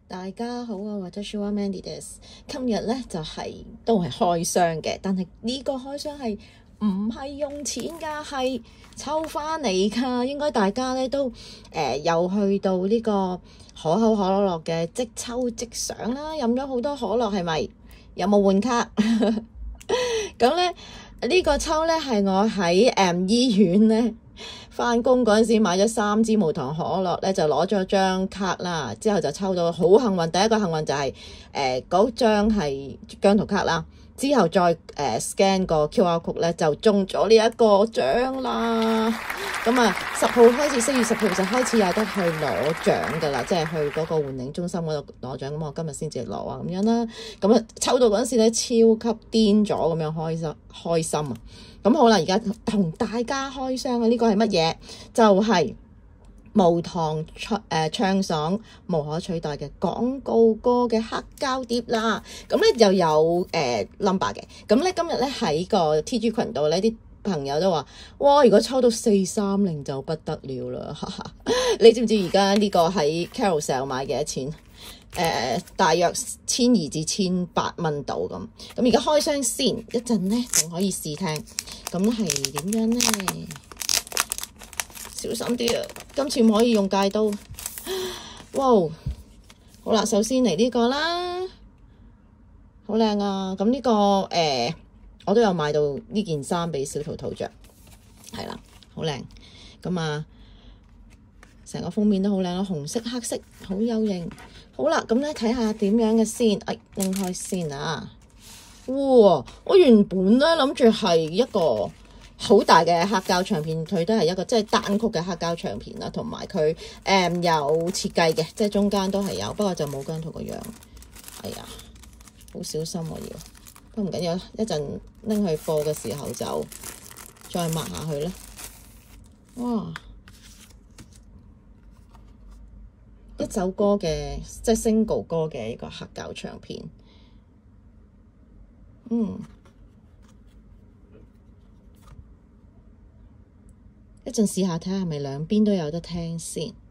大家好啊，或者 Sure Mandy です。今日咧就都係開箱嘅，但係呢個開箱係唔係用錢㗎，係抽翻嚟㗎。應該大家咧都有去到呢個可口可樂嘅即抽即賞啦，飲咗好多可樂係咪？有冇換卡？咁咧呢個抽咧係我喺醫院咧返工嗰陣時買咗3支無糖可樂咧，就攞咗張卡啦，之後就抽到好幸運。第一個幸運就係嗰張係姜濤卡啦，之後再scan 個 QR code 咧就中咗呢一個獎啦。咁啊10號開始，4月10號就開始有得去攞獎㗎啦，即係去嗰個換領中心嗰度攞獎。咁我今日先至攞啊咁樣啦。咁啊抽到嗰陣時咧超級癲咗咁樣開心啊！咁好啦，而家同大家開箱啊！呢個係乜嘢？就係無糖暢爽無可取代嘅廣告歌嘅黑膠碟啦。咁咧又有number 嘅。咁咧今日咧喺個 TG 群度咧啲朋友都話：哇！如果抽到430就不得了啦！你知唔知而家呢個喺 Carousell 買幾多錢？大約1200至1800蚊度咁。咁而家開箱先，一陣咧仲可以試聽。咁係點樣咧？小心啲啊！今次唔可以用戒刀。哇！好啦，首先嚟呢個啦，好靚啊！咁呢個我都有買到呢件衫俾小桃桃着，係啦，好靚。咁啊，成個封面都好靚啦，紅色、黑色，好有型。好啦，咁咧睇下點樣嘅先。拎開先啊！哇！我原本咧諗住係一個好大嘅黑膠唱片，佢都係一個即係單曲嘅黑膠唱片啦，同埋佢有設計嘅，即係中間都係有，不過就冇姜濤個樣。哎呀，好小心我要，不過唔緊要，一陣拎去貨嘅時候就再抹下去啦。哇！一首歌嘅即係 single 歌嘅一個黑膠唱片，一陣試下睇下係咪兩邊都有得聽先。